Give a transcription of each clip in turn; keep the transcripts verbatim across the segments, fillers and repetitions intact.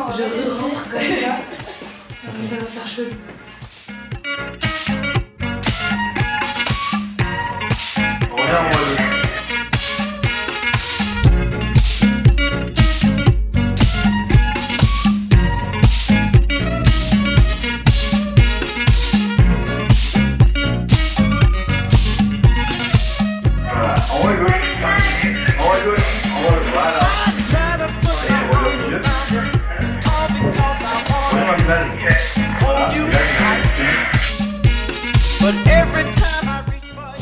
je rentre comme ça. Après ça va faire chelou. Regarde moi le. But every time I reach for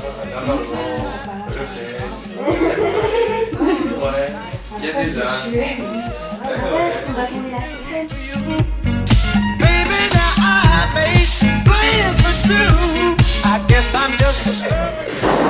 Ouais, il y a des ânes. On va tourner la scène. baby, now I made plans for two. I guess I'm just a star.